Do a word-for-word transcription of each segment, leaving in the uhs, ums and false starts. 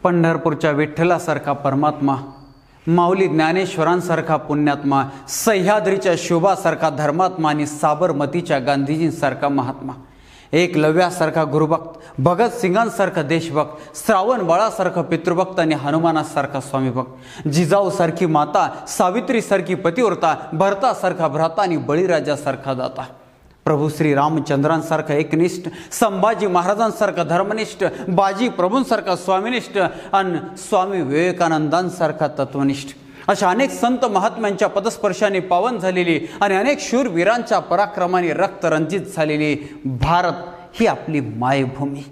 पंढरपूरच्या विठ्ठलासारखा परमात्मा, माऊली ज्ञानेश्वरांसारखा पुण्यात्मा, सह्याद्रीच्या शोभासारखा धर्मात्मा आणि साबरमतीच्या गांधीजींसारखा महात्मा, एकलव्यासारखा गुरुभक्त, भगतसिंगांसारखा देशभक्त, श्रावण बाळासारखा पितृभक्त आणि हनुमानासारखा स्वामीभक्त, जिजाऊसारखी माता, सावित्रीसारखी पतिव्रता, भरतासारखा भ्राता आणि बळीराजासारखा दाता, प्रभू श्री रामचंद्रांसारखा एकनिष्ठ, संभाजी महाराजांसारखा धर्मनिष्ठ, बाजी प्रभूंसारखा स्वामिनिष्ठ आणि स्वामी विवेकानंदांसारखा तत्वनिष्ठ, अशा अनेक संत महात्म्यांच्या पदस्पर्शाने पावन झालेली आणि अनेक शूरवीरांच्या पराक्रमाने रक्तरंजित झालेली भारत ही आपली मायभूमी.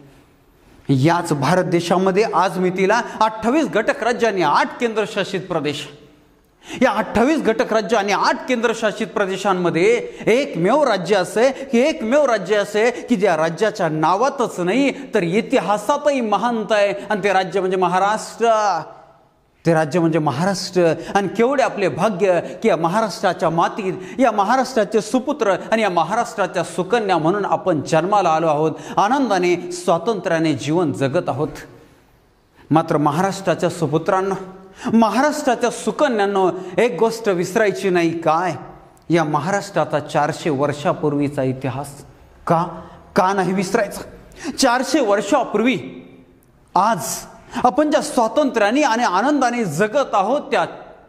याच भारत देशामध्ये आज मितीला अठ्ठावीस घटक राज्य आणि आठ केंद्रशासित प्रदेश. या अठ्ठावीस घटक राज्य आणि आठ केंद्रशासित प्रदेशांमध्ये एकमेव राज्य असे की एकमेव राज्य असे की ज्या राज्याच्या नावातच नाही तर इतिहासातही महानता आहे, आणि ते राज्य म्हणजे महाराष्ट्र. ते राज्य म्हणजे महाराष्ट्र. आणि केवढे आपले भाग्य की या महाराष्ट्राच्या मातीत, या महाराष्ट्राचे सुपुत्र आणि या महाराष्ट्राच्या सुकन्या म्हणून आपण जन्माला आलो आहोत, आनंदाने स्वातंत्र्याने जीवन जगत आहोत. मात्र महाराष्ट्राच्या सुपुत्रांना, महाराष्ट्राच्या सुकन्यांनो, एक गोष्ट विसरायची नाही. काय? या महाराष्ट्राचा चारशे वर्षापूर्वीचा इतिहास. का का नाही विसरायचा? चारशे वर्षापूर्वी आज आपण ज्या स्वातंत्र्याने आणि आनंदाने जगत आहोत, त्या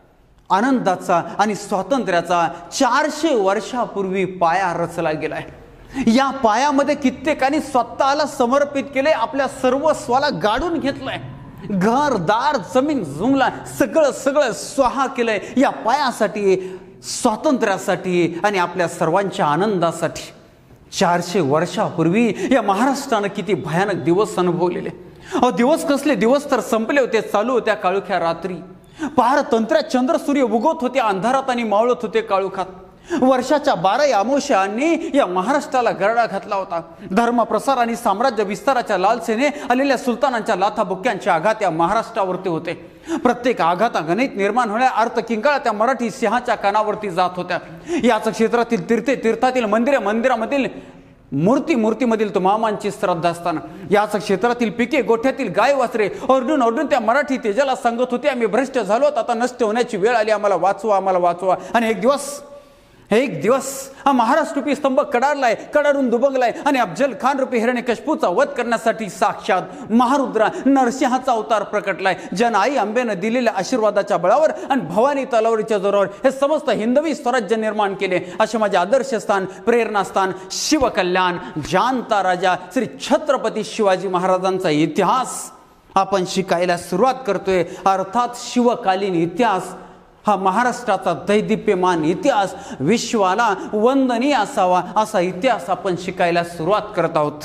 आनंदाचा आणि स्वातंत्र्याचा चारशे वर्षापूर्वी पाया रचला गेलाय. या पायामध्ये कित्येकांनी स्वतःला समर्पित केले, आपल्या सर्वस्वाला गाडून घेतलंय, घर दार जमीन जुमला सगळं सगळं स्वाहा केलंय या पायासाठी, स्वातंत्र्यासाठी आणि आपल्या सर्वांच्या आनंदासाठी. चारशे वर्षापूर्वी या महाराष्ट्रानं किती भयानक दिवस अनुभवलेले. अहो दिवस कसले दिवस तर संपले होते, चालू होत्या काळुख्या रात्री. पारतंत्र्या चंद्र सूर्य उगवत होते अंधारात आणि मावळत होते काळुखात. वर्षाच्या बारा अमावस्यांनी या महाराष्ट्राला गरडा घातला होता. धर्म प्रसार आणि साम्राज्य विस्ताराच्या लालसेने आलेल्या सुलतानांच्या लाथाबुक्क्यांचे आघात या महाराष्ट्रावरती होते. प्रत्येक आघातागणित निर्माण होण्या अर्थ किंकाळा त्या मराठी सिंहाच्या कानावरती जात होत्या. याच क्षेत्रातील तीर्थे तीर्थातील मंदिरे मंदिरामधील मूर्ती मूर्तीमधील तुमामांची श्रद्धास्थान, याच क्षेत्रातील पिके गोठ्यातील गाय वासरे ओरडून ओरडून त्या मराठी तेजाला सांगत होते, आम्ही भ्रष्ट झालोत, आता नष्ट होण्याची वेळ आली, आम्हाला वाचवा आम्हाला वाचवा. आणि एक दिवस एक दिवस हा महाराष्ट्र रूपी स्तंभ कडाडलाय, कडाडून दुबंगलाय आणि अफजल खान रूपी हिरण्यकश्यपूचा वध करण्यासाठी साक्षात महारुद्रा नरसिंहाचा अवतार प्रकटलाय. जन आई अंबेनं दिलेल्या आशीर्वादाच्या बळावर आणि भवानी तलवारीच्या जोरावर हे समस्त हिंदवी स्वराज्य निर्माण केले. असे माझे आदर्शस्थान, प्रेरणास्थान, शिवकल्याण, जाणता राजा श्री छत्रपती शिवाजी महाराजांचा इतिहास आपण शिकायला सुरुवात करतोय. अर्थात शिवकालीन इतिहास हा महाराष्ट्राचा दैदिप्यमान इतिहास, विश्वाला वंदनीय असावा असा इतिहास आपण शिकायला सुरुवात करत आहोत.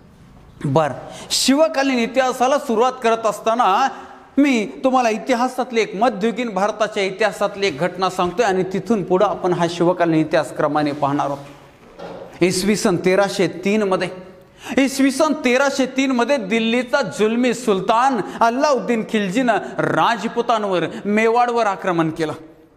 बर, शिवकालीन इतिहासाला सुरुवात करत असताना मी तुम्हाला इतिहासातली एक मध्ययुगीन भारताच्या इतिहासातली एक घटना सांगतोय आणि तिथून पुढे आपण हा शिवकालीन इतिहास क्रमाने पाहणार आहोत. इसवी सन तेराशे तीन मध्ये इसवी सन तेराशे तीन मध्ये दिल्लीचा जुलमी सुलतान अल्लाउद्दीन खिलजीनं राजपुतांवर, मेवाडवर आक्रमण केलं.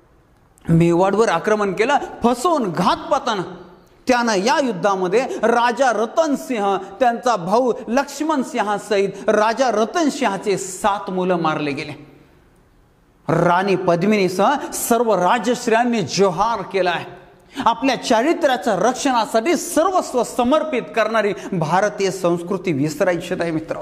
मेवाडवर आक्रमण केलं फसवून घातपातानं. त्यानं या युद्धामध्ये राजा रतन सिंह, त्यांचा भाऊ लक्ष्मण सिंह सहित राजा रतन सिंहाचे सात मुलं मारले गेले. राणी पद्मिनीसह सर्व राजश्रियांनी जोहार केला आहे. आपल्या चारित्र्याच्या रक्षणासाठी सर्वस्व समर्पित करणारी भारतीय संस्कृती विसरायची नाही मित्र.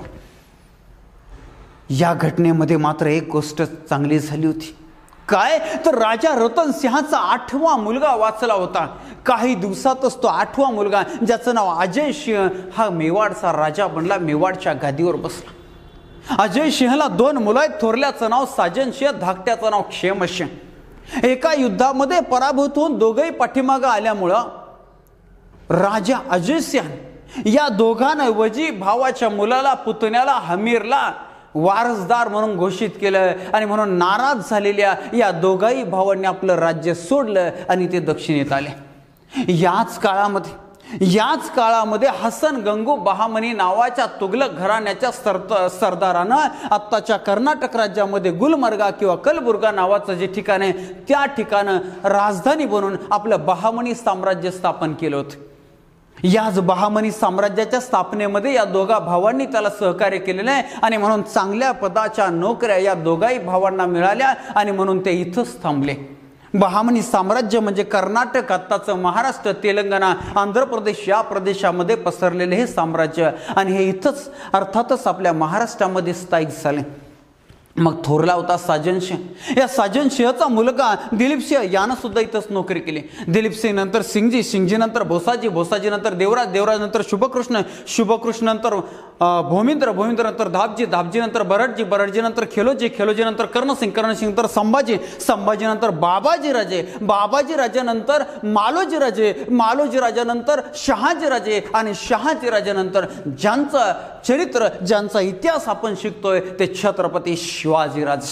या घटनेमध्ये मात्र एक गोष्ट चांगली झाली होती. काय तर राजा रतन सिंहाचा आठवा मुलगा वाचला होता. काही दिवसातच तो आठवा मुलगा, ज्याचं नाव अजय सिंह, हा मेवाडचा राजा बनला, मेवाडच्या गादीवर बसला. अजय सिंहला दोन मुलं आहेत. थोरल्याचं नाव साजन सिंह, धाकट्याचं नाव क्षेमसिंह. एका युद्धामध्ये पराभूत होऊन दोघंही पाठीमागं आल्यामुळं राजा अजय सिंह या दोघांऐवजी भावाच्या मुलाला, पुतण्याला, हमीरला वारसदार म्हणून घोषित केलं. आणि म्हणून नाराज झालेल्या या दोघाही भावांनी आपलं राज्य सोडलं आणि ते दक्षिणेत आले. याच काळामध्ये याच काळामध्ये हसन गंगू बहामनी नावाच्या तुगलक घराण्याच्या सरदारानं आत्ताच्या कर्नाटक राज्यामध्ये गुलमर्गा किंवा कलबुर्गा नावाचं जे ठिकाण आहे त्या ठिकाणं राजधानी बनवून आपलं बहामनी साम्राज्य स्थापन केलं होतं. याच बहामनी साम्राज्याच्या स्थापनेमध्ये या दोघा भावांनी त्याला सहकार्य केलेलं आहे आणि म्हणून चांगल्या पदाच्या नोकऱ्या या दोघाही भावांना मिळाल्या आणि म्हणून ते इथंच थांबले. बहामनी साम्राज्य म्हणजे कर्नाटक, आत्ताचं महाराष्ट्र, तेलंगणा, आंध्र प्रदेश या प्रदेशामध्ये पसरलेले हे साम्राज्य आणि हे इथंच अर्थातच आपल्या महाराष्ट्रामध्ये स्थायिक झाले. मग थोरला होता साजनसिंह. या साजनसिंहचा मुलगा दिलीपसिंह यानं सुद्धा इथंच नोकरी केली. दिलीपसिंह नंतर सिंगजी, सिंगजी नंतर भोसाजी, भोसाजी नंतर देवराज, देवराज नंतर शुभकृष्ण, शुभकृष्ण नंतर भूमिंद्र, भूमिंद्र नंतर धापजी, धापजी नंतर बरडजी, बरडजी नंतर खेलोजी, खेलोजी नंतर कर्णसिंग, कर्णसिंग नंतर संभाजी, संभाजी नंतर बाबाजी राजे, बाबाजी राजानंतर मालोजी राजे, मालोजी राजानंतर शहाजी राजे आणि शहाजी राजानंतर ज्यांचं चरित्र, ज्यांचा इतिहास आपण शिकतोय ते छत्रपती शिवाजीराज.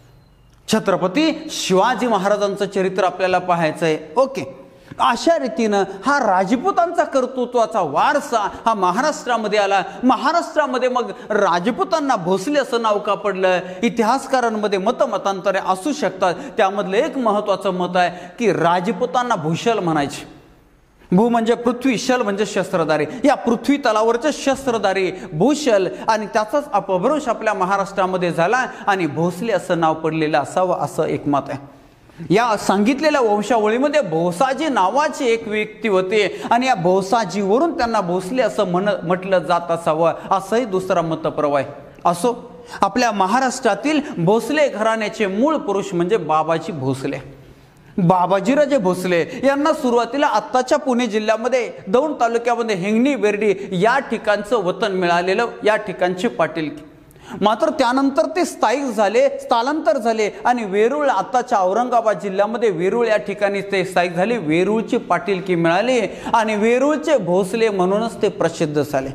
छत्रपती शिवाजी महाराजांचं चरित्र आपल्याला पाहायचं आहे. ओके, अशा रीतीनं हा राजपूतांचा कर्तृत्वाचा वारसा हा महाराष्ट्रामध्ये आला. महाराष्ट्रामध्ये मग राजपूतांना भोसले असं नाव का पडलं? इतिहासकारांमध्ये मतमतांतरे असू शकतात. त्यामधलं एक महत्त्वाचं मत आहे की राजपूतांना भूषल म्हणायचे. भू म्हणजे पृथ्वी, शल म्हणजे शस्त्रधारी. या पृथ्वी तलावरचे शस्त्रधारी भूशल आणि त्याचाच अपभ्रंश आपल्या महाराष्ट्रामध्ये झाला आणि भोसले असं नाव पडलेलं असावं असं एक मत आहे. या सांगितलेल्या वंशावळीमध्ये भोसाजी नावाची एक व्यक्ती होते आणि या भोसाजीवरून त्यांना भोसले असं म्हण म्हटलं जात असावं असंही दुसरा मतप्रवाह आहे. असो, आपल्या महाराष्ट्रातील भोसले घराण्याचे मूळ पुरुष म्हणजे बाबाजी भोसले. बाबाजीराजे भोसले यांना सुरुवातीला आत्ताच्या पुणे जिल्ह्यामध्ये दौंड तालुक्यामध्ये हिंगणी बेर्डी या ठिकाणचं वतन मिळालेलं, या ठिकाणचे पाटीलकी. मात्र त्यानंतर ते स्थायिक झाले, स्थलांतर झाले आणि वेरूळ, आत्ताच्या औरंगाबाद जिल्ह्यामध्ये वेरूळ या ठिकाणी ते स्थायिक झाले. वेरूळची पाटीलकी मिळाली आणि वेरूळचे भोसले म्हणूनच ते प्रसिद्ध झाले.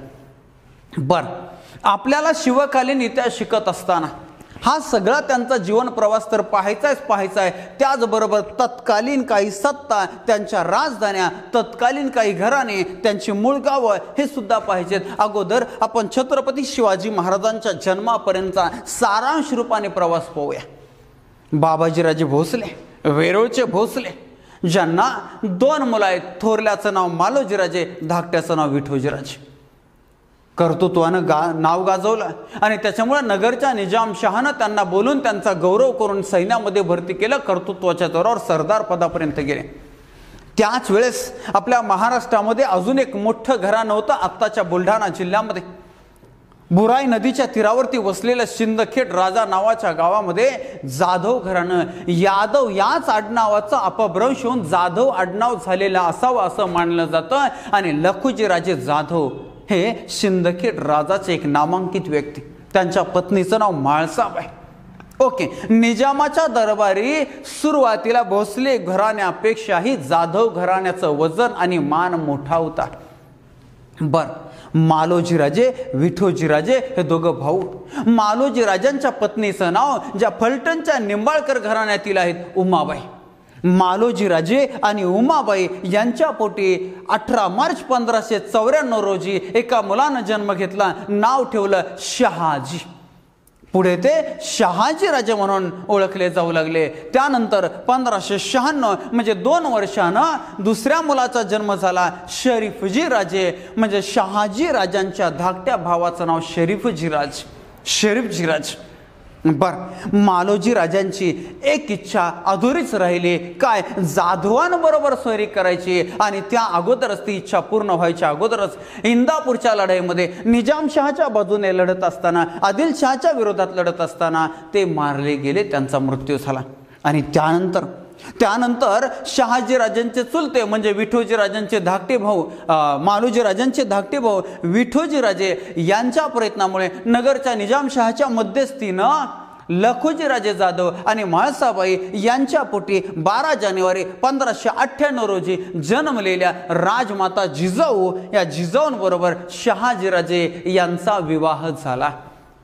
बर, आपल्याला शिवकालीन इतिहास शिकत असताना हा सगळा त्यांचा जीवन प्रवास तर पाहायचाच पाहायचा आहे. त्याचबरोबर तत्कालीन काही सत्ता, त्यांच्या राजधान्या, तत्कालीन काही घराणे, त्यांची मूळ गावं हे सुद्धा पाहिजेत. अगोदर आपण छत्रपती शिवाजी महाराजांच्या जन्मापर्यंतचा सारांश रूपाने प्रवास पाहूया. बाबाजीराजे भोसले, वेरूळचे भोसले, ज्यांना दोन मुलं आहेत. थोरल्याचं नाव मालोजीराजे, धाकट्याचं नाव विठोजीराजे. कर्तृत्वानं गा नाव गाजवलं आणि त्याच्यामुळे नगरच्या निजामशहानं त्यांना बोलून त्यांचा गौरव करून सैन्यामध्ये भरती केलं. कर्तृत्वाच्या जोरावर सरदार पदापर्यंत गेले. त्याच वेळेस आपल्या महाराष्ट्रामध्ये अजून एक मोठं घराणं होतं. आत्ताच्या बुलढाणा जिल्ह्यामध्ये बुराई नदीच्या तीरावरती वसलेलं सिंदखेड राजा नावाच्या गावामध्ये जाधव घराणं, यादव याच आडनावाचा अपभ्रंश होऊन जाधव आडनाव झालेलं असावं असं मानलं जातं. आणि लखुजी राजे जाधव हे सिंदखेड राजाचे एक नामांकित व्यक्ती. त्यांच्या पत्नीचं नाव माळसाब आहे. ओके, निजामाच्या दरबारी सुरुवातीला भोसले घराण्यापेक्षाही जाधव घराण्याचं वजन आणि मान मोठा होता. बर, मालोजीराजे, विठोजीराजे हे दोघं भाऊ. मालोजीराजांच्या पत्नीचं नाव ज्या फलटणच्या निंबाळकर घराण्यातील आहेत उमाबाई. मालोजीराजे आणि उमाबाई यांच्या पोटी अठरा मार्च पंधराशे चौऱ्याण्णव रोजी एका मुलानं जन्म घेतला. नाव ठेवलं शहाजी. पुढे ते शहाजी राजे म्हणून ओळखले जाऊ लागले. त्यानंतर पंधराशे शहाण्णव म्हणजे दोन वर्षानं दुसऱ्या मुलाचा जन्म झाला. शरीफजी राजे म्हणजे शहाजी राजांच्या धाकट्या भावाचं नाव शरीफजीराज, शरीफजीराज. बर, मालोजी राजांची एक इच्छा अधुरीच राहिली. काय? जाधवांबरोबर स्वारी करायची आणि त्या अगोदरच ती इच्छा पूर्ण व्हायच्या अगोदरच इंदापूरच्या लढाईमध्ये निजामशहाच्या बाजूने लढत असताना, आदिलशहाच्या विरोधात लढत असताना ते मारले गेले. त्यांचा मृत्यू झाला. आणि त्यानंतर त्यानंतर शहाजी राजांचे चुलते म्हणजे विठोजी राजांचे धाकटे भाऊ, मालोजी राजांचे धाकटे भाऊ विठोजी राजे यांच्या प्रयत्नामुळे नगरच्या निजामशहाच्या मध्यस्थीनं लखुजी राजे जाधव आणि म्हाळसाबाई यांच्या पोटी बारा जानेवारी पंधराशे अठ्ठ्याण्णव रोजी जन्मलेल्या राजमाता जिजाऊ या जिजाऊंबरोबर शहाजीराजे यांचा विवाह झाला.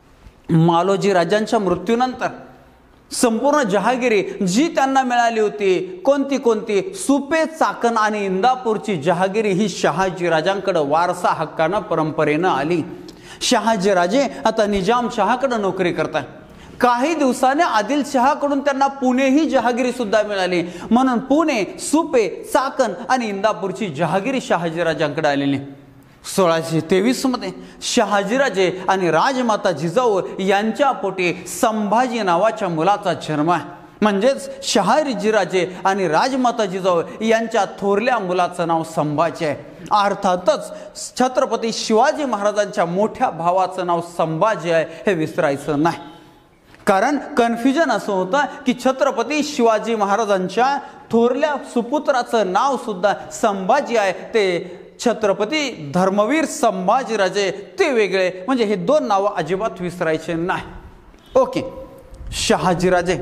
मालोजी राजांच्या मृत्यूनंतर संपूर्ण जहागिरी जी त्यांना मिळाली होती, कोणती कोणती सुपे, चाकण आणि इंदापूरची जहागिरी ही शहाजी राजांकडे वारसा हक्कानं परंपरेनं आली. शहाजी राजे आता निजामशहाकडे नोकरी करतात. काही दिवसाने आदिलशहाकडून त्यांना पुणे ही जहागिरी सुद्धा मिळाली, म्हणून पुणे, सुपे, चाकण आणि इंदापूरची जहागिरी शहाजीराजांकडे आलेली. सोळाशे तेवीस मध्ये शहाजीराजे आणि राजमाता जिजाऊ यांच्या पोटी संभाजी नावाच्या मुलाचा जन्म आहे. म्हणजेच शहाजीराजे आणि राजमाता जिजाऊ यांच्या थोरल्या मुलाचं नाव संभाजी आहे. अर्थातच छत्रपती शिवाजी महाराजांच्या मोठ्या भावाचं नाव संभाजी आहे हे विसरायचं नाही. कारण कन्फ्युजन असं होतं की छत्रपती शिवाजी महाराजांच्या थोरल्या सुपुत्राचं नाव सुद्धा संभाजी आहे, ते छत्रपती धर्मवीर संभाजीराजे ते वेगळे, म्हणजे हे दोन नावं अजिबात विसरायचे नाही. ओके. शहाजीराजे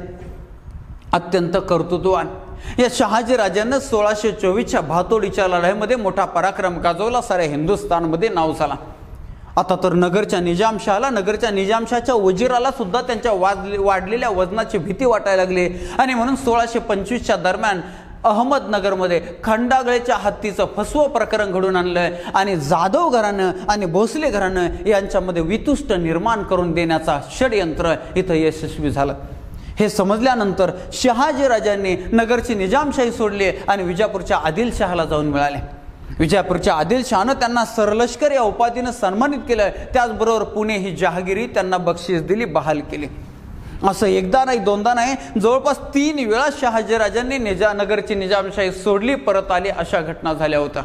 अत्यंत कर्तृत्ववान. या शहाजीराजांना सोळाशे चोवीसच्या भातोडीच्या लढाईमध्ये मोठा पराक्रम गाजवला, साऱ्या हिंदुस्थानमध्ये नाव झाला. आता तर नगरच्या निजामशाहाला, नगरच्या निजामशाच्या वजीराला सुद्धा त्यांच्या वाढ वाढलेल्या वजनाची भीती वाटायला लागली आणि म्हणून सोळाशे पंचवीसच्या दरम्यान अहमदनगरमध्ये खंडागळेच्या हत्तीचं फसवं प्रकरण घडून आणलं आणि जाधव घराणं आणि भोसले घराणं यांच्यामध्ये वितुष्ट निर्माण करून देण्याचा षडयंत्र इथं यशस्वी झालं. हे समजल्यानंतर शहाजीराजांनी नगरची निजामशाही सोडली आणि विजापूरच्या आदिलशहाला जाऊन मिळाले. विजापूरच्या आदिलशहानं त्यांना सरलष्कर या उपाधीनं सन्मानित केलं. त्याचबरोबर पुणे ही जहागिरी त्यांना बक्षीस दिली, बहाल केली. असं एकदा नाही, दोनदा नाही, जवळपास तीन वेळा शहाजीराजांनी निजा नगरची निजामशाही सोडली, परत आली, अशा घटना झाल्या होत्या.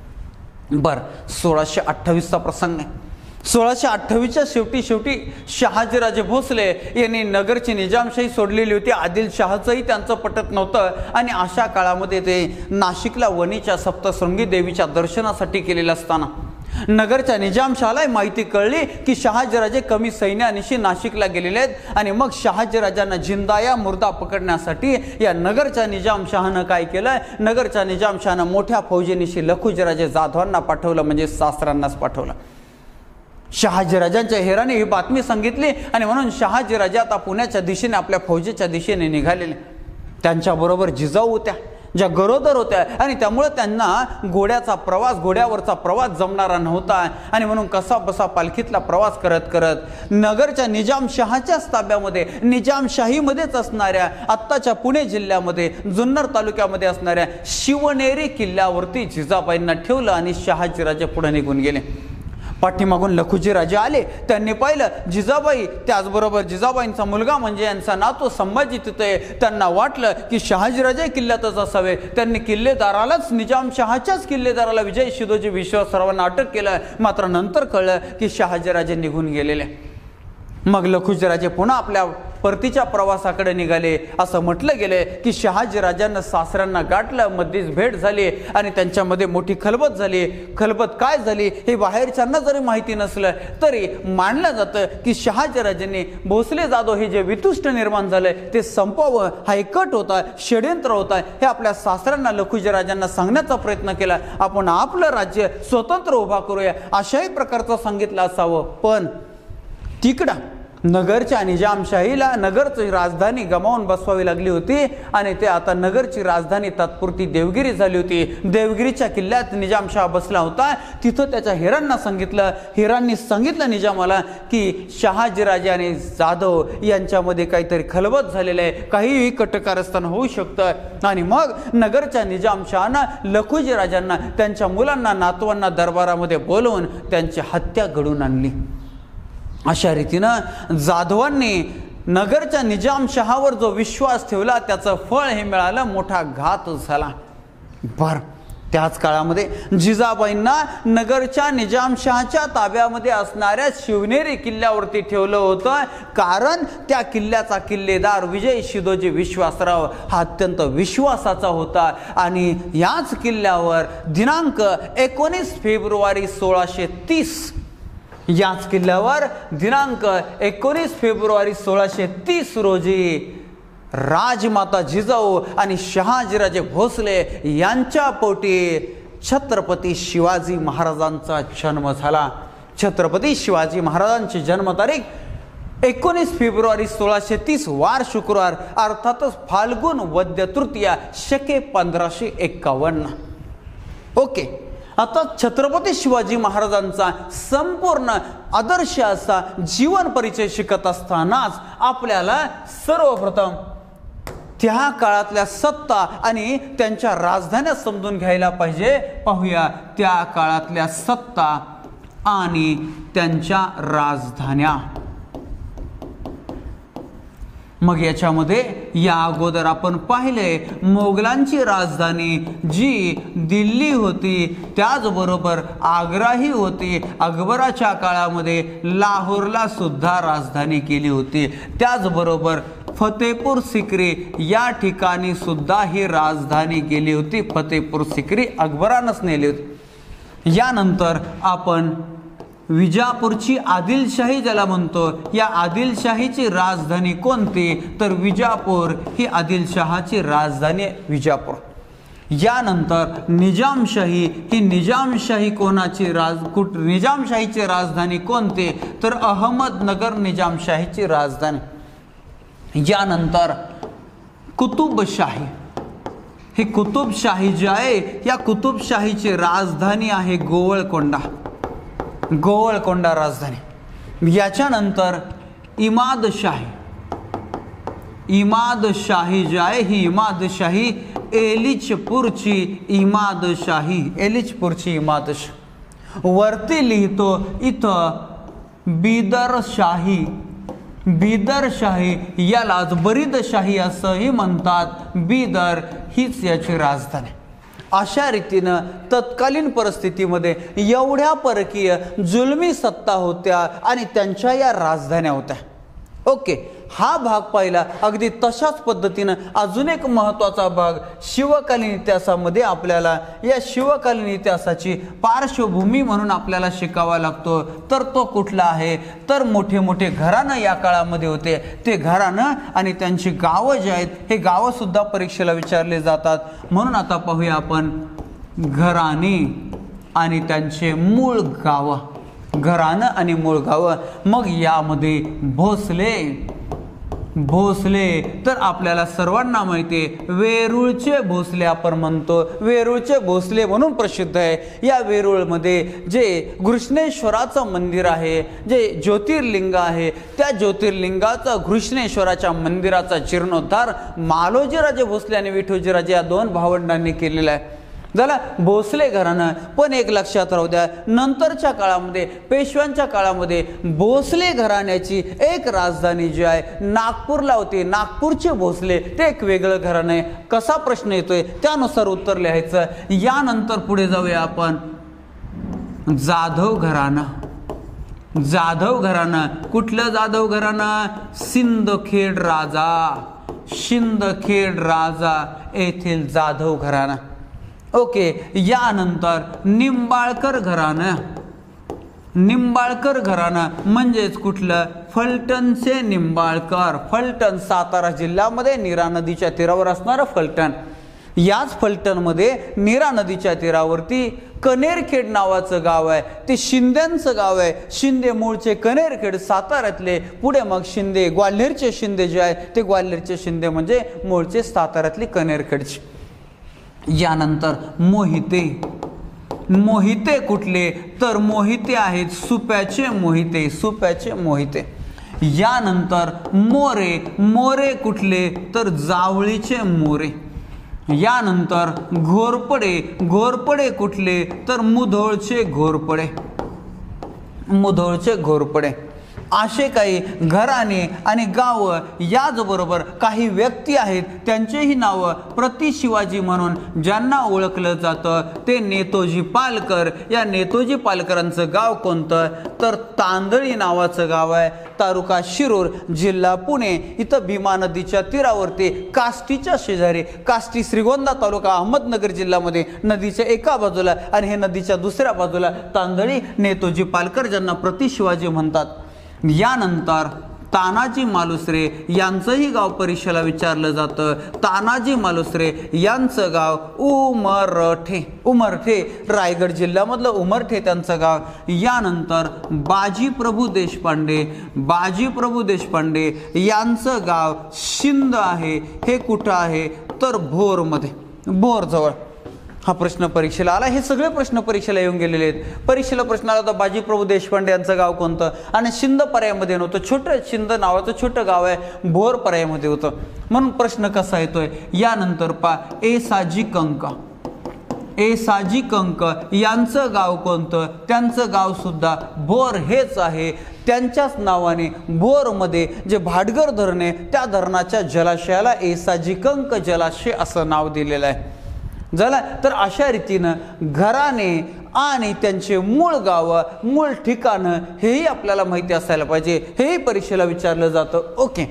बर, सोळाशे अठ्ठावीसचा प्रसंग आहे. सोळाशे अठ्ठावीसच्या शेवटी शेवटी शहाजीराजे भोसले यांनी नगरची निजामशाही सोडलेली होती. आदिलशहाचंही त्यांचं पटत नव्हतं आणि अशा काळामध्ये ते नाशिकला वणीच्या सप्तशृंगी देवीच्या दर्शनासाठी गेलेले असताना नगरच्या निजामशाहाला माहिती कळली की शहाजीराजे कमी सैन्यानिशी नाशिकला गेलेले आहेत आणि मग शहाजीराजांना जिंदा या मुर्दा पकडण्यासाठी या नगरच्या निजामशहानं काय केलं, नगरच्या निजामशहानं मोठ्या फौजेनिशी लखुजीराजे जाधवांना पाठवलं, म्हणजे सासरांनाच पाठवलं. शहाजीराजांच्या हेराने ही बातमी सांगितली आणि म्हणून शहाजीराजे आता पुण्याच्या दिशेने आपल्या फौजेच्या दिशेने निघालेले. त्यांच्याबरोबर जिजाऊ होत्या, ज्या गरोदर होत्या आणि त्यामुळे त्यांना घोड्याचा प्रवास, घोड्यावरचा प्रवास जमणारा नव्हता आणि म्हणून कसा बसा पालखीतला प्रवास करत करत नगरच्या निजामशहाच्याच ताब्यामध्ये, निजामशाहीमध्येच असणाऱ्या आत्ताच्या पुणे जिल्ह्यामध्ये जुन्नर तालुक्यामध्ये असणाऱ्या शिवनेरी किल्ल्यावरती जिजाबाईंना ठेवलं आणि शहाजीराजे पुढे निघून गेले. पाठीमागून लखुजीराजे आले, त्यांनी पाहिलं जिजाबाई, त्याचबरोबर जिजाबाईंचा मुलगा म्हणजे यांचा नातू संभाजी तिथे. त्यांना वाटलं की शहाजीराजे किल्ल्यातच असावे. त्यांनी किल्लेदारालाच, निजामशहाच्याच किल्लेदाराला विजय शिदोजी विश्वासरावांना अटक केलं. मात्र नंतर कळलं की शहाजीराजे निघून गेलेले. मग लखुजीराजे पुन्हा आपल्या परतीच्या प्रवासाकडे निघाले. असं म्हटलं गेले की शहाजीराजांना सासऱ्यांना गाठलं, मध्येच भेट झाली आणि त्यांच्यामध्ये मोठी खलबत झाली. खलबत काय झाली हे बाहेरच्यांना जरी माहिती नसलं तरी मानलं जातं की शहाजीराजांनी भोसले जाधव हे जे वितुष्ट निर्माण झालंय ते संपवावं, हा एक कट होता, षड्यंत्र होता, हे आपल्या सासऱ्यांना लखुजीराजांना सांगण्याचा प्रयत्न केला. आपण आपलं राज्य स्वतंत्र उभा करूया अशाही प्रकारचं सांगितलं असावं. पण तिकडं नगरच्या निजामशाहीला नगरची राजधानी गमावून बसवावी लागली होती आणि ते आता नगरची राजधानी तात्पुरती देवगिरी झाली होती. देवगिरीच्या किल्ल्यात निजामशाह बसला होता. तिथं त्याच्या हेरांना सांगितलं, हेरांनी सांगितलं निजामाला की शहाजीराजे आणि जाधव यांच्यामध्ये काहीतरी खलबत झालेलं आहे, काहीही कटकारस्थान होऊ शकतं. आणि मग नगरच्या निजामशहानं लखुजीराजांना, त्यांच्या मुलांना, नातवांना दरबारामध्ये बोलवून त्यांची हत्या घडवून आणली. अशा रीतीनं जाधवांनी नगरच्या निजामशहावर जो विश्वास ठेवला त्याचं फळ हे मिळालं, मोठा घात झाला. बर, त्याच काळामध्ये जिजाबाईंना नगरच्या निजामशहाच्या ताब्यामध्ये असणाऱ्या शिवनेरी किल्ल्यावरती ठेवलं होतं. कारण त्या किल्ल्याचा किल्लेदार विजय शिदोजी विश्वासराव हा अत्यंत विश्वासाचा होता आणि याच किल्ल्यावर दिनांक एकोणीस फेब्रुवारी सोळाशे तीस याच किल्ल्यावर दिनांक एकोणीस फेब्रुवारी सोळाशे तीस रोजी राजमाता जिजाऊ आणि शहाजीराजे भोसले यांच्या पोटी छत्रपती शिवाजी महाराजांचा जन्म झाला. छत्रपती शिवाजी महाराजांची जन्मतारीख एकोणीस फेब्रुवारी सोळाशे तीस वार शुक्रवार, अर्थातच फाल्गुन वद्य तृतीया शके पंधराशे एक्कावन्न. ओके. आता छत्रपती शिवाजी महाराजांचा संपूर्ण आदर्श असा जीवन परिचय शिकत असतानाच आपल्याला सर्वप्रथम त्या काळातल्या सत्ता आणि त्यांच्या राजधान्या समजून घ्यायला पाहिजे. पाहूया त्या काळातल्या सत्ता आणि त्यांच्या राजधान्या. मग याच्यामध्ये या अगोदर आपण पाहिले मोगलांची राजधानी जी दिल्ली होती, त्याचबरोबर आग्राही होती. अकबराच्या काळामध्ये लाहोरला सुद्धा राजधानी केली होती. त्याचबरोबर फतेपूर सिक्री या ठिकाणी सुद्धा ही राजधानी केली होती. फतेपूर सिक्री अकबरानंच नेली होती. यानंतर आपण विजापूरची आदिलशाही ज्याला म्हणतो, या आदिलशाहीची राजधानी कोणती, तर विजापूर ही आदिलशहाची राजधानी आहे, विजापूर. यानंतर निजामशाही ही निजामशाही कोणाची राज कुठ निजामशाहीची राजधानी कोणती, तर अहमदनगर निजामशाहीची राजधानी. यानंतर कुतुबशाही, ही कुतुबशाही जी आहे या कुतुबशाहीची राजधानी आहे गोवळकोंडा, गोवळकोंडा राजधानी. याच्यानंतर इमादशाही, इमादशाही जी आहे ही इमादशाही एलिचपूरची इमादशाही, एलिचपूरची इमादशाही. वरती लिहितो इथं बिदरशाही, बिदरशाही यालाच बरीदशाही असंही म्हणतात. बिदर हीच याची राजधानी. अशा रीतीनं तत्कालीन परिस्थितीमध्ये एवढ्या परकीय जुलमी सत्ता होत्या आणि त्यांच्या या राजधान्या होत्या. ओके, हा भाग पाहिला. अगदी तशाच पद्धतीनं अजून एक महत्त्वाचा भाग शिवकालीन इतिहासामध्ये आपल्याला या शिवकालीन इतिहासाची पार्श्वभूमी म्हणून आपल्याला शिकावा लागतो. तर तो कुठला आहे, तर मोठे मोठे घराणं या काळामध्ये होते. ते घराणं आणि त्यांची गावं जी आहेत, हे गावं सुद्धा परीक्षेला विचारले जातात. म्हणून आता पाहूया आपण घराणे आणि त्यांचे मूळ गावं, घराणं आणि मूळ गावं. मग यामध्ये भोसले, भोसले तर आपल्याला सर्वांना माहिती आहे, वेरूळचे भोसले आपण म्हणतो. वेरूळचे भोसले म्हणून प्रसिद्ध आहे. या वेरूळमध्ये जे घृष्णेश्वराचं मंदिर आहे, जे ज्योतिर्लिंग आहे, त्या ज्योतिर्लिंगाचा घृष्णेश्वराच्या मंदिराचा जीर्णोद्धार मालोजीराजे भोसले आणि विठोजीराजे या दोन भावंडांनी केलेला आहे. झालं भोसले घराणं. पण एक लक्षात राहू द्या, नंतरच्या काळामध्ये पेशव्यांच्या काळामध्ये भोसले घराण्याची एक राजधानी जी आहे नागपूरला होती. नागपूरचे भोसले ते एक वेगळं घराणं आहे. कसा प्रश्न येतोय त्यानुसार उत्तर लिहायचं. यानंतर पुढे जाऊया आपण जाधव घराणं. जाधव घराणं कुठलं जाधव घराणं, सिंदखेड राजा, सिंदखेड राजा येथील जाधव घराणं. ओके, यानंतर निंबाळकर घराणं. निंबाळकर घराणं म्हणजेच कुठलं, फलटणचे निंबाळकर. फलटण सातारा जिल्ह्यामध्ये नीरा नदीच्या तीरावर असणारं फलटण. याच फलटणमध्ये नीरा नदीच्या तीरावरती कनेरखेड नावाचं गाव आहे. ते शिंद्यांचं गाव आहे. शिंदे मूळचे कनेरखेड साताऱ्यातले. पुढे मग शिंदे ग्वाल्हेरचे शिंदे जे आहे ते ग्वाल्हेरचे शिंदे म्हणजे मूळचे साताऱ्यातली कनेरखेडचे. यानंतर मोहिते. मोहिते कुठले, तर मोहिते आहेत सुप्याचे मोहिते, सुप्याचे मोहिते. यानंतर मोरे. मोरे कुठले, तर जावळीचे मोरे. यानंतर घोरपडे. घोरपडे कुठले, तर मुधोळचे घोरपडे, मुधोळचे घोरपडे. असे काही घराणे आणि गावं, याचबरोबर काही व्यक्ती आहेत त्यांचेही नावं प्रति शिवाजी म्हणून ज्यांना ओळखलं जातं ते नेतोजी पालकर. या नेतोजी पालकरांचं गाव कोणतं, तर तांदळी नावाचं गाव आहे. तालुका शिरूर, जिल्हा पुणे. इथं भीमा नदीच्या तीरावरती काष्टीच्या शेजारी, काष्टी श्रीगोंदा तालुका अहमदनगर जिल्ह्यामध्ये नदीच्या एका बाजूला आणि हे नदीच्या दुसऱ्या बाजूला तांदळी नेतोजी पालकर ज्यांना प्रति शिवाजी म्हणतात. यानंतर तानाजी मालुसरे यांचंही गाव परीक्षेला विचारलं जातं. तानाजी मालुसरे यांचं गाव उमरठे, उमरठे रायगड जिल्ह्यामधलं उमरठे त्यांचं गाव. यानंतर बाजीप्रभू देशपांडे. बाजीप्रभू देशपांडे यांचं गाव शिंद आहे. हे कुठं आहे, तर भोरमध्ये, भोरजवळ. हा प्रश्न परीक्षेला आला. हे सगळे प्रश्न परीक्षेला येऊन गेलेले आहेत. परीक्षेला प्रश्न आला होता बाजीप्रभू देशपांडे यांचं गाव कोणतं, आणि शिंद पर्यायामध्ये नव्हतं. छोटं शिंद नावाचं छोटं गाव आहे, भोर पर्यायामध्ये होतं. म्हणून प्रश्न कसा येतोय यानंतर पा ए साजी कंक ए साजी कंक यांचं गाव कोणतं, त्यांचं गाव सुद्धा भोर हेच आहे. त्यांच्याच नावाने भोरमध्ये जे भाटघर धरण आहे त्या धरणाच्या जलाशयाला एसाजी कंक जलाशय असं नाव दिलेलं आहे. झालं. तर अशा रीतीनं घराणे आणि त्यांचे मूळ गाव, मूळ ठिकाणं हेही आपल्याला माहिती असायला पाहिजे. हेही परीक्षेला विचारलं जातं. ओके.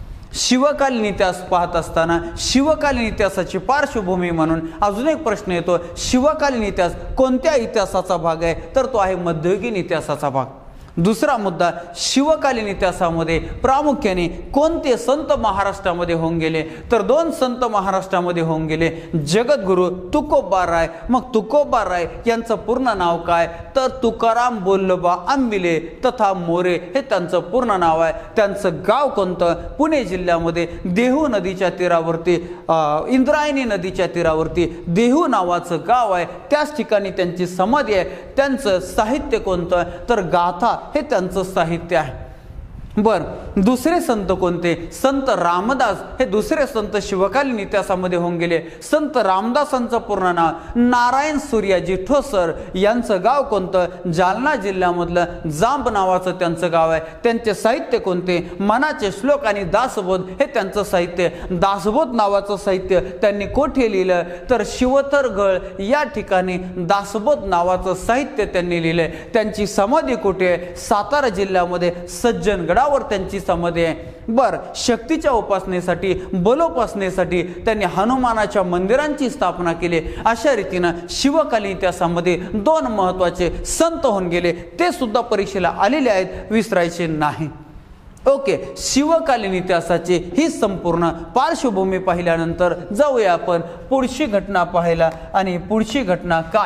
शिवकालीन इतिहास पाहत असताना शिवकालीन इतिहासाची पार्श्वभूमी म्हणून अजून एक प्रश्न येतो. शिवकालीन इतिहास कोणत्या इतिहासाचा भाग आहे, तर तो आहे मध्ययुगीन इतिहासाचा भाग. दुसरा मुद्दा, शिवकालीन इतिहासामध्ये प्रामुख्याने कोणते संत महाराष्ट्रामध्ये होऊन गेले, तर दोन संत महाराष्ट्रामध्ये होऊन गेले. जगद्गुरु तुकोबाराय. मग तुकोबाराय यांचं पूर्ण नाव काय, तर तुकाराम बोल्लोबा आंबिले तथा मोरे हे त्यांचं पूर्ण नाव आहे. त्यांचं गाव कोणतं, पुणे जिल्ह्यामध्ये देहू नदीच्या तीरावरती, इंद्रायणी नदीच्या तीरावरती देहू नावाचं गाव आहे. त्याच ठिकाणी त्यांची समाधी आहे. त्यांचं साहित्य कोणतं, तर गाथा हे त्यांचं साहित्य आहे. बर, दुसरे संत कोणते, संत रामदास हे दुसरे संत शिवकालीन इतिहासामध्ये होऊन गेले. संत रामदासांचं पूर्ण नाव नारायण सूर्याजी ठोसर. यांचं गाव कोणतं, जालना जिल्ह्यामधलं जांब नावाचं त्यांचं गाव आहे. त्यांचे साहित्य कोणते, मनाचे श्लोक आणि दासबोध हे त्यांचं साहित्य. दासबोध नावाचं साहित्य त्यांनी कोठे लिहिलं, तर शिवथरगळ या ठिकाणी दासबोध नावाचं साहित्य त्यांनी लिहिलंय. त्यांची समाधी कुठे आहे, सातारा जिल्ह्यामध्ये सज्जनगड वर त्यांची समाधी आहे. बर, शक्तीच्या उपासनेसाठी, बलोपासनेसाठी त्यांनी हनुमानाच्या मंदिरांची स्थापना केली. अशा रीतीनं शिवकालीन इतिहासामध्ये दोन महत्वाचे संत होऊन गेले. ते सुद्धा परीक्षेला आलेले आहेत, विसरायचे नाही. ओके. शिवकालीन इतिहासाची ही संपूर्ण पार्श्वभूमी पाहिल्यानंतर जाऊया आपण पुढची घटना पाहायला. आणि पुढची घटना काय,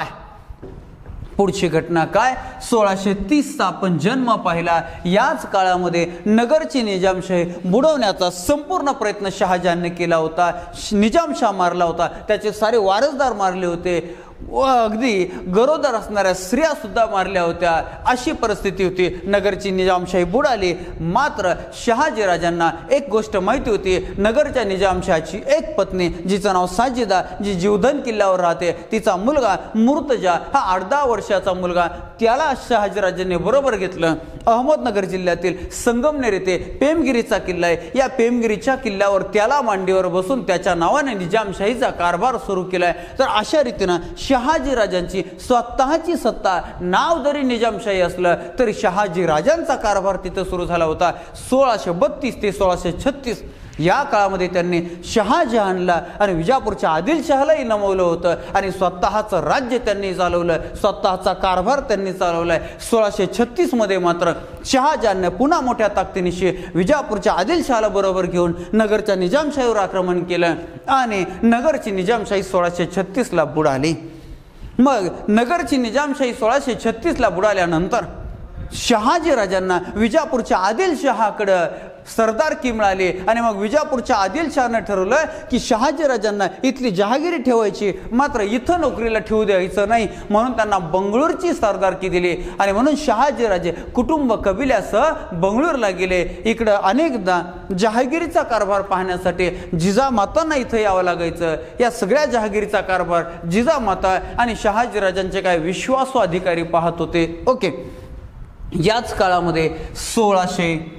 पुढची घटना काय, सोळाशे तीसचा आपण जन्म पाहिला. याच काळामध्ये नगरची निजामशाही बुडवण्याचा संपूर्ण प्रयत्न शहाजहानने केला होता. निजामशाह मारला होता, त्याचे सारे वारसदार मारले होते व अगदी गरोदर असणाऱ्या स्त्रिया सुद्धा मारल्या होत्या. अशी परिस्थिती होती. नगरची निजामशाही बुडाली. मात्र शहाजीराजांना एक गोष्ट माहिती होती, नगरच्या निजामशाहाची एक पत्नी जिचं नाव साजिदा, जी जीवधन किल्ल्यावर राहते, तिचा मुलगा मुर्तजा हा आठ दहा वर्षाचा मुलगा, त्याला शहाजीराजांनी बरोबर घेतलं. अहमदनगर जिल्ह्यातील संगमनेर येथे पेमगिरीचा किल्ला आहे. या पेमगिरीच्या किल्ल्यावर त्याला मांडीवर बसून त्याच्या नावाने निजामशाहीचा कारभार सुरू केलाय. तर अशा रीतीनं शहाजी राजांची स्वतःची सत्ता, नाव जरी निजामशाही असलं तरी शहाजी राजांचा कारभार तिथं सुरू झाला होता. सोळाशे बत्तीस ते सोळाशे छत्तीस या काळामध्ये त्यांनी शहाजहानला आणि विजापूरच्या आदिलशहालाही नमवलं होतं आणि स्वतःचं राज्य त्यांनी चालवलं, स्वतःचा कारभार त्यांनी चालवलाय. सोळाशे छत्तीस मध्ये मात्र शहाजहानने पुन्हा मोठ्या ताकदीनिशी विजापूरच्या आदिलशहाला बरोबर घेऊन नगरच्या निजामशाहीवर आक्रमण केलं आणि नगरची निजामशाही सोळाशे छत्तीस ला बुडाली. मग नगरची निजामशाही सोळाशे छत्तीस ला बुडाल्यानंतर शहाजी राजांना विजापूरच्या आदिलशहाकडे सरदारकी मिळाली आणि मग विजापूरच्या आदिलशहानं ठरवलं की शहाजी राजांना इथली जहागिरी ठेवायची, मात्र इथं नोकरीला ठेवू द्यायचं नाही, म्हणून त्यांना बंगळूरची सरदारकी दिली. आणि म्हणून शहाजी राजे कुटुंब कबिल्यासह बंगळूरला गेले. इकडं अनेकदा जहागिरीचा कारभार पाहण्यासाठी जिजामातांना इथं यावं लागायचं. या सगळ्या जहागिरीचा कारभार जिजामाता आणि शहाजी राजांचे काय विश्वासू अधिकारी पाहत होते. ओके. याच काळामध्ये सोळाशे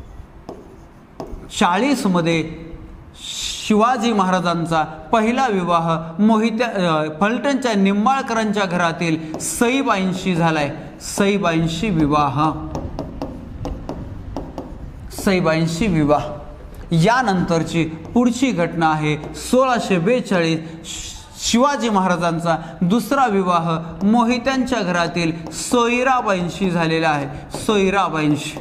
चाळीस मध्ये शिवाजी महाराजांचा पहिला विवाह मोहित्या फलटणच्या निंबाळकरांच्या घरातील सईबाईंशी झालाय. सईबाईंशी विवाह सईबाईंशी विवाह यानंतरची पुढची घटना आहे सोळाशे बेचाळीस शिवाजी महाराजांचा दुसरा विवाह मोहित्यांच्या घरातील सोयराबाईंशी झालेला आहे. सोयराबाईंशी.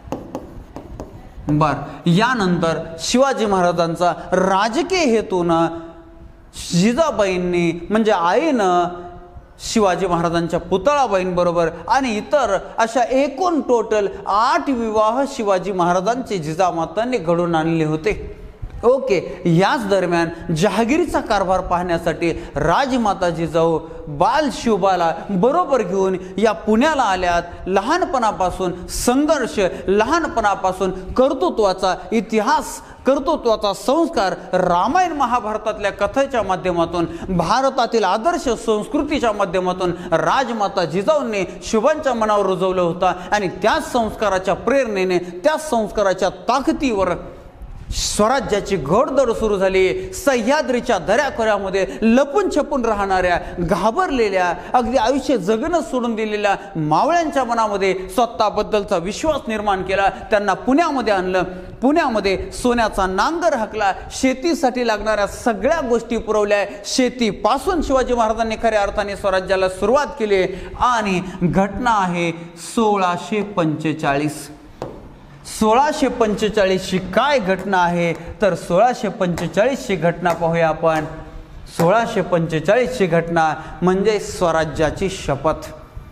बर, यानंतर शिवाजी महाराजांचा राजकीय हेतूनं जिजाबाईंनी म्हणजे आईनं शिवाजी महाराजांच्या पुतळाबाईंबरोबर आणि इतर अशा एकूण टोटल आठ विवाह शिवाजी महाराजांचे जिजामातांनी घडून आणले होते. ओके, याच दरम्यान जहागिरीचा कारभार पाहण्यासाठी राजमाता जिजाऊ बाल शिवबाला बरोबर घेऊन या पुण्याला आल्यात. लहानपणापासून संघर्ष, लहानपणापासून कर्तृत्वाचा इतिहास, कर्तृत्वाचा संस्कार रामायण महाभारतातल्या कथेच्या माध्यमातून, भारतातील आदर्श संस्कृतीच्या माध्यमातून राजमाता जिजाऊंनी शिवांच्या मनावर रुजवलं होता. आणि त्याच संस्काराच्या प्रेरणेने, त्याच संस्काराच्या ताकदीवर स्वराज्याची घोडदौड सुरू झाली. सह्याद्रीच्या दऱ्याखोऱ्यामध्ये लपून छपून राहणाऱ्या, घाबरलेल्या, अगदी आयुष्य जगणं सोडून दिलेल्या मावळ्यांच्या मनामध्ये स्वतःबद्दलचा विश्वास निर्माण केला. त्यांना पुण्यामध्ये आणलं. पुण्यामध्ये सोन्याचा नांगर हाकला, शेतीसाठी लागणाऱ्या सगळ्या गोष्टी पुरवल्या. शेतीपासून शिवाजी महाराजांनी खऱ्या अर्थाने स्वराज्याला सुरुवात केली. आणि घटना आहे सोळाशे पंचेचाळीस. सोळाशे पंचेचाळीसची काय घटना आहे तर सोळाशे पंचेचाळीसची घटना पाहूया आपण. सोळाशे पंचेचाळीसची घटना म्हणजे स्वराज्याची शपथ.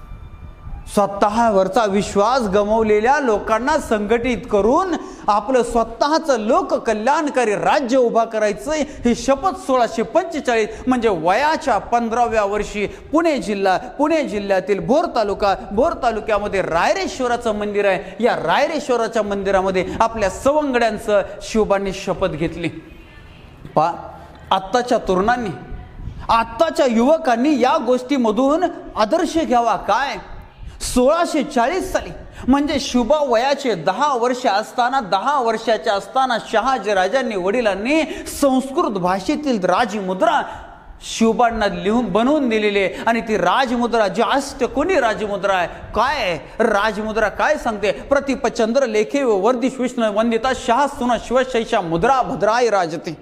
स्वतःवरचा विश्वास गमावलेल्या लोकांना संघटित करून आपलं स्वतःचं लोककल्याणकारी राज्य उभा करायचंय ही शपथ सोळाशे पंचेचाळीस म्हणजे वयाच्या पंधराव्या वर्षी पुणे जिल्हा, पुणे जिल्ह्यातील भोर तालुका, भोर तालुक्यामध्ये रायरेश्वराचं मंदिर आहे. या रायरेश्वराच्या मंदिरामध्ये आपल्या सवंगड्यांचं शिवबांनी शपथ घेतली. पा आत्ताच्या तरुणांनी, आत्ताच्या युवकांनी या गोष्टीमधून आदर्श घ्यावा. काय सोळाशे चाळीस साली म्हणजे शिवबा वयाचे दहा वर्ष असताना, दहा वर्षाच्या असताना शहाजी राजांनी, वडिलांनी संस्कृत भाषेतील राजमुद्रा शिवबांना लिहून बनवून दिलेली. आणि ती राजमुद्रा जी अष्टकोनी राजमुद्रा आहे. काय राजमुद्रा काय सांगते? प्रतिपचंद्र लेखे व वर्धिष विष्णू वंदिता शहा सुना शिवशैषा मुद्रा भद्राय राजते.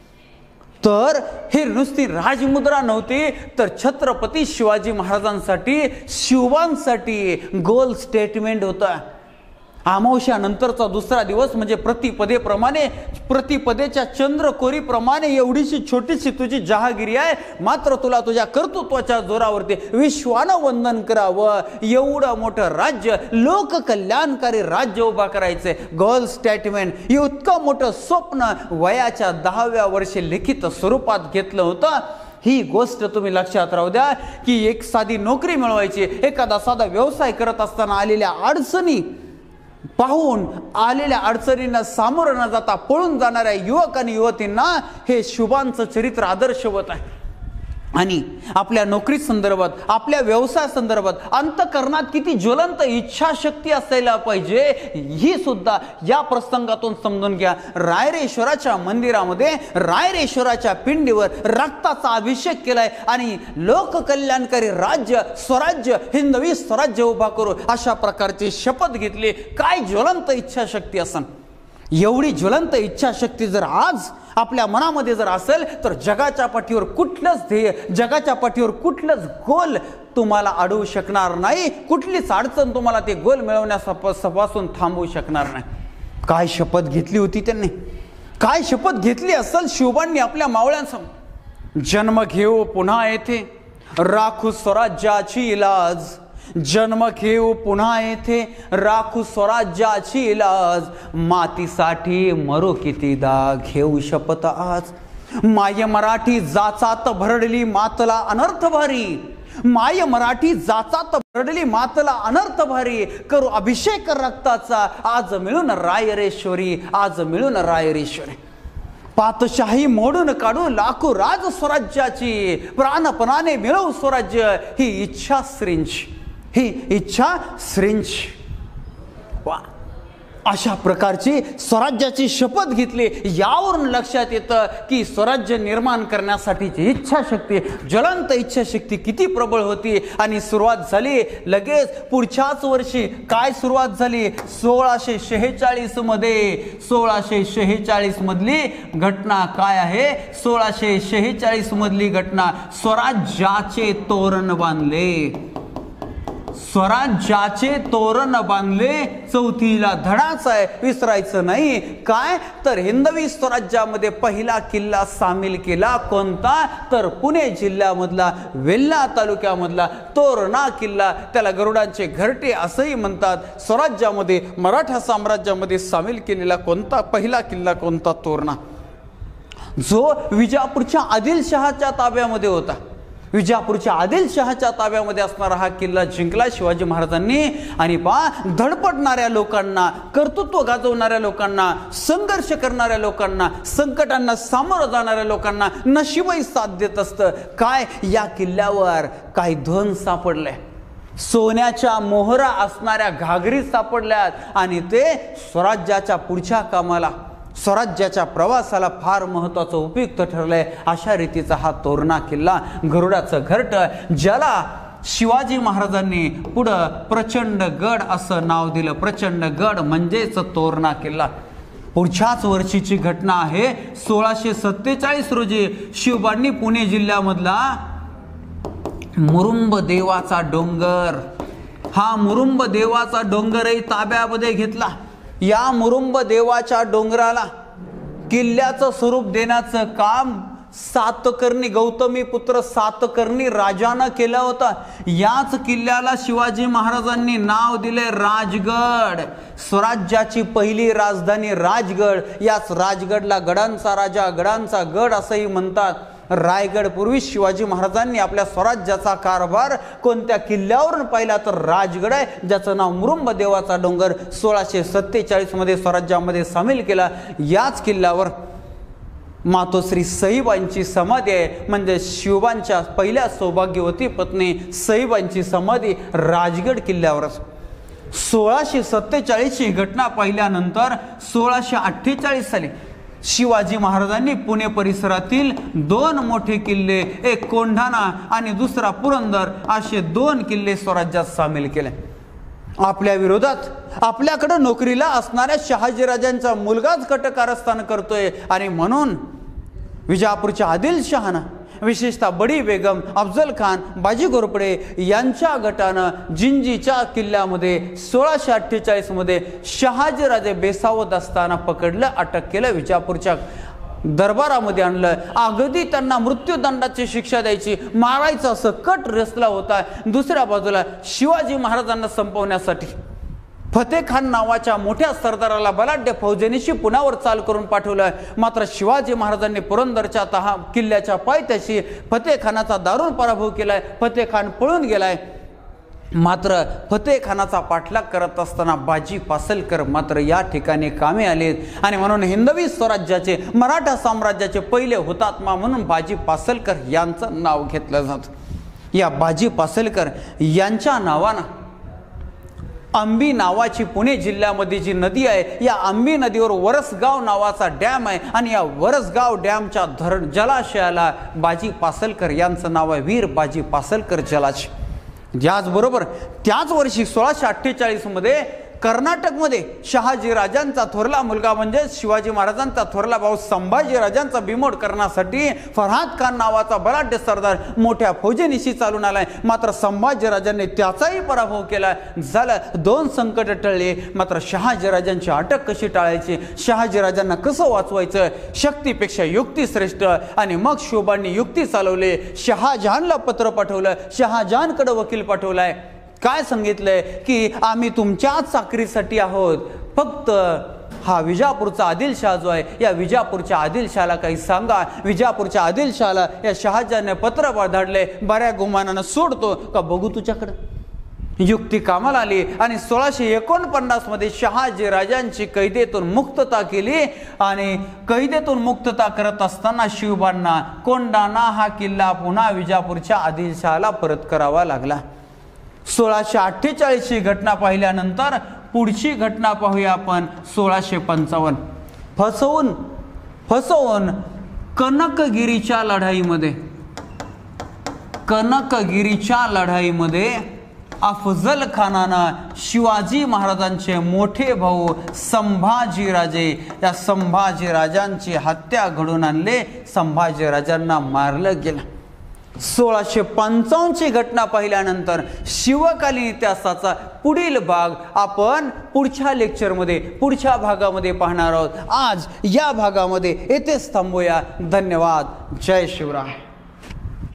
तर हे नुसती राजमुद्रा नव्हती, तर छत्रपती शिवाजी महाराजांसाठी, शिवबांसाठी गोल स्टेटमेंट होता. अमावस्यानंतरचा दुसरा दिवस म्हणजे प्रतिपदेप्रमाणे, प्रतिपदेच्या चंद्रकोरीप्रमाणे एवढीशी छोटीशी तुझी जहागिरी आहे, मात्र तुला तुझ्या कर्तृत्वाच्या जोरावरती विश्वानं वंदन करावं. एवढं मोठं राज्य, लोककल्याणकारी राज्य उभा करायचंय. गोल स्टेटमेंट, इतकं मोठं स्वप्न वयाच्या दहाव्या वर्षी लिखित स्वरूपात घेतलं होतं. ही गोष्ट तुम्ही लक्षात राहू द्या की एक साधी नोकरी मिळवायची, एखादा साधा व्यवसाय करत असताना आलेल्या अडचणी पाहून, आलेल्या अडचणींना सामोरं न जाता पळून जाणाऱ्या युवक आणि युवतींना हे शिवबांचं चरित्र आदर्शवत आहे. आणि आपल्या नोकरी संदर्भात, आपल्या व्यवसाय संदर्भात अंतःकरणात किती ज्वलंत इच्छाशक्ती असायला पाहिजे ही सुद्धा या प्रसंगातून समजून घ्या. रायरेश्वराच्या मंदिरामध्ये, रायरेश्वराच्या पिंडीवर रक्ताचा अभिषेक केलाय आणि लोककल्याणकारी राज्य, स्वराज्य, हिंदवी स्वराज्य उभा करू अशा प्रकारची शपथ घेतली. काय ज्वलंत इच्छाशक्ती असन. एवढी ज्वलंत इच्छाशक्ती जर आज आपल्या मनामध्ये जर असेल तर जगाच्या पाठीवर कुठलंच ध्येय, जगाच्या पाठीवर कुठलंच गोल तुम्हाला अडवू शकणार नाही. कुठलीच अडचण तुम्हाला ते गोल मिळवण्यापासून थांबवू शकणार नाही. काय शपथ घेतली होती त्यांनी, काय शपथ घेतली असेल शिवबांनी आपल्या मावळ्यांसमोर. जन्म घेऊ पुन्हा येथे राखू स्वराज्याची लाज, जन्म घेऊ पुन्हा येथे राखू स्वराज्याची लाज, मातीसाठी मरो कितीदा घेऊ शपथ आज. माय मराठी जाचात भरडली मातला अनर्थ भारी, माय मराठी जाचात भरडली मातला अनर्थ भारी, करू अभिषेक रक्ताचा आज मिळून रायरेश्वरी, आज मिळून रायरेश्वरी. पातशाही मोडून काढू लाखो राज स्वराज्याची, प्राणपणाने मिळवू स्वराज्य ही इच्छा श्रींची, ही इच्छा श्रींची. वा, अशा प्रकारची स्वराज्याची शपथ घेतली. यावरून लक्षात येतं की स्वराज्य निर्माण करण्यासाठीची इच्छाशक्ती, ज्वलंत इच्छाशक्ती किती प्रबळ होती. आणि सुरुवात झाली लगेच पुढच्याच वर्षी. काय सुरुवात झाली? सोळाशे शेहेचाळीस मध्ये. सोळाशे शेहेचाळीस मधली घटना काय आहे? सोळाशे शेहेचाळीस मधली घटना, स्वराज्याचे तोरण बांधले, स्वराज्याचे तोरण बांधले. चौथीला धडाच आहे, विसरायचं नाही. काय तर हिंदवी स्वराज्यामध्ये पहिला किल्ला सामील केला. कोणता? तर पुणे जिल्ह्यामधला, वेल्हा तालुक्यामधला तोरणा किल्ला. त्याला गरुडांचे घरटे असंही म्हणतात. स्वराज्यामध्ये, मराठा साम्राज्यामध्ये सामील केलेला कोणता पहिला किल्ला? कोणता? तोरणा. जो विजापूरच्या आदिलशहाच्या ताब्यामध्ये होता. विजापूरच्या आदिलशहाच्या ताब्यामध्ये असणारा हा किल्ला जिंकला शिवाजी महाराजांनी. आणि पा धडपडणाऱ्या लोकांना, कर्तृत्व गाजवणाऱ्या लोकांना, संघर्ष करणाऱ्या लोकांना, संकटांना सामोरं जाणाऱ्या लोकांना नशीबही साथ देत असतं. काय, या किल्ल्यावर काही धन सापडले, सोन्याच्या मोहरा असणाऱ्या घागरी सापडल्यात आणि ते स्वराज्याच्या पुढच्या कामाला, स्वराज्याच्या प्रवासाला फार महत्त्वाचं उपयुक्त ठरलंय. अशा रीतीचा हा तोरणा किल्ला, गरुडाचं घरटं, ज्याला शिवाजी महाराजांनी पुढं प्रचंड गड असं नाव दिलं. प्रचंड गड म्हणजेच तोरणा किल्ला. पुढच्याच वर्षीची घटना आहे. सोळाशे सत्तेचाळीस रोजी शिवबांनी पुणे जिल्ह्यामधला मुरुंब देवाचा डोंगर, हा मुरुंब देवाचा डोंगरही ताब्यामध्ये घेतला. या मुरुंब देवाच्या डोंगराला किल्ल्याचं स्वरूप देण्याचं काम सातकर्णी, गौतमी पुत्र सातकर्णी राजानं केलं होतं. याच किल्ल्याला शिवाजी महाराजांनी नाव दिले राजगड. स्वराज्याची पहिली राजधानी राजगड. याच राजगडला गडांचा राजा, गडांचा गड असंही म्हणतात. रायगड पूर्वी शिवाजी महाराजांनी आपल्या स्वराज्याचा कारभार कोणत्या किल्ल्यावरून पाहिला तर राजगड आहे, ज्याचं नाव मुरुंब देवाचा डोंगर सोळाशे सत्तेचाळीस मध्ये स्वराज्यामध्ये सामील केला. याच किल्ल्यावर मातोश्री सईबाईंची समाधी आहे. म्हणजे शिवबांच्या पहिल्या सौभाग्यवती पत्नी सईबाईंची समाधी राजगड किल्ल्यावरच. सोळाशे सत्तेचाळीस ची घटना पाहिल्यानंतर सोळाशे अठ्ठेचाळीस साली शिवाजी महाराजांनी पुणे परिसरातील दोन मोठे किल्ले, एक कोंढाणा आणि दुसरा पुरंदर, असे दोन किल्ले स्वराज्यात सामील केले. आपल्या विरोधात आपल्याकडे नोकरीला असणाऱ्या शहाजीराजांचा मुलगाच कटकारस्थान करतोय आणि म्हणून विजापूरच्या आदिलशहानं, विशेषतः बडी बेगम, अफजल खान, बाजी घोरपडे यांच्या गटानं जिंजीच्या किल्ल्यामध्ये सोळाशे अठ्ठेचाळीस मध्ये शहाजीराजे बेसावत असताना पकडलं, अटक केलं, विजापूरच्या दरबारामध्ये आणलं. अगदी त्यांना मृत्यूदंडाची शिक्षा द्यायची, मारायचा असं कट रचला होता. दुसऱ्या बाजूला शिवाजी महाराजांना संपवण्यासाठी फतेह खान नावाच्या मोठ्या सरदाराला बलाढ्य फौजेनीशी पुण्यावर चाल करून पाठवलं. मात्र शिवाजी महाराजांनी पुरंदरच्या तहा किल्ल्याच्या पायथ्याशी फतेह खानाचा दारुण पराभव केलाय. फतेह खान पळून गेलाय. मात्र फतेह खानाचा पाठलाग करत असताना बाजी पासलकर मात्र या ठिकाणी कामी आलेत आणि म्हणून हिंदवी स्वराज्याचे, मराठा साम्राज्याचे पहिले हुतात्मा म्हणून बाजी पासलकर यांचं नाव घेतलं जातं. या बाजी पासलकर यांच्या नावानं आंबी नावाची पुणे जिल्ह्यामध्ये जी नदी आहे, या आंबी नदीवर वरसगाव नावाचा डॅम आहे आणि या वरसगाव डॅमच्या धरण जलाशयाला बाजी पासलकर यांचं नाव आहे, वीर बाजी पासलकर जलाशय. याचबरोबर त्याच वर्षी सोळाशे अठ्ठेचाळीस मध्ये कर्नाटकमध्ये शहाजी राजांचा थोरला मुलगा म्हणजे शिवाजी महाराजांचा थोरला भाऊ संभाजी राजांचा बिमोड करण्यासाठी फरहाद खान नावाचा बलाढ्य सरदार मोठ्या फौजेनिशी चालून आलाय. मात्र संभाजी राजांनी त्याचाही पराभव केला. झालं, दोन संकट टळले. मात्र शहाजी राजांची अटक कशी टाळायची, शहाजी राजांना कसं वाचवायचं, शक्तीपेक्षा युक्ती श्रेष्ठ. आणि मग शिवबांनी युक्ती चालवली. शहाजहानला पत्र पाठवलं, शहाजहानकडे वकील पाठवलाय. काय सांगितलंय की आम्ही तुमच्याच चाकरीसाठी आहोत, फक्त हा विजापूरचा आदिलशाह जो आहे, या विजापूरच्या आदिलशाहला काही सांगा. विजापूरच्या आदिलशाहला या शहाजहानने पत्र धाडले, बऱ्या गुमानानं सोडतो का बघू तुझ्याकडं. युक्ती कामाला आली आणि सोळाशे एकोणपन्नास मध्ये शहाजी राजांची कैदेतून मुक्तता केली. आणि कैदेतून मुक्तता करत असताना शिवबांना कोंढाणा हा किल्ला पुन्हा विजापूरच्या आदिलशाहला परत करावा लागला. सोळाशे अठ्ठेचाळीस ची घटना पाहिल्यानंतर पुढची घटना पाहूया आपण. सोळाशे पंचावन्न फसवून फसवून कनकगिरीच्या लढाईमध्ये कनकगिरीच्या लढाईमध्ये अफजल खानानं शिवाजी महाराजांचे मोठे भाऊ संभाजीराजे, या संभाजीराजांची हत्या घडून आणले. संभाजीराजांना मारलं गेलं. सोळाशे पंचावन्न ची घटना पाहिल्यानंतर शिवकालीन इतिहासाचा पुढील भाग आपण पुढच्या लेक्चरमध्ये, पुढच्या भागामध्ये पाहणार आहोत. आज या भागामध्ये येथेच थांबूया. धन्यवाद. जय शिवराय.